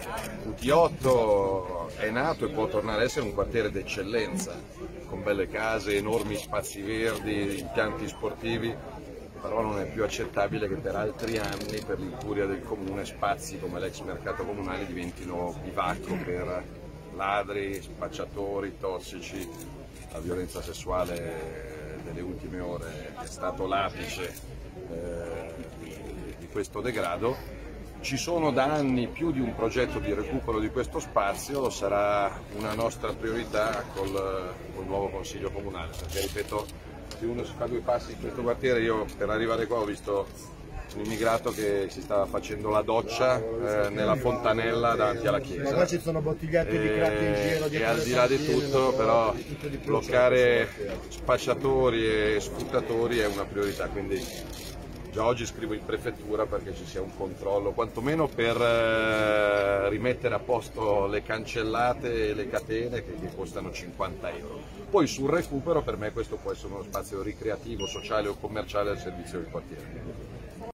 UT8 è nato e può tornare a essere un quartiere d'eccellenza, con belle case, enormi spazi verdi, impianti sportivi, però non è più accettabile che per altri anni, per l'incuria del comune, spazi come l'ex mercato comunale diventino bivacco per ladri, spacciatori, tossici. La violenza sessuale delle ultime ore è stato l'apice di questo degrado. Ci sono da anni più di un progetto di recupero di questo spazio, sarà una nostra priorità col nuovo Consiglio Comunale, perché ripeto, se uno si fa due passi in questo quartiere, io per arrivare qua ho visto un immigrato che si stava facendo la doccia nella fontanella davanti alla chiesa. Ma ci sono bottigliette di crack in giro. E al di là di tutto, però, bloccare spacciatori e sfruttatori è una priorità, quindi già oggi scrivo in prefettura perché ci sia un controllo, quantomeno per rimettere a posto le cancellate e le catene che costano 50 euro. Poi sul recupero per me questo può essere uno spazio ricreativo, sociale o commerciale al servizio del quartiere.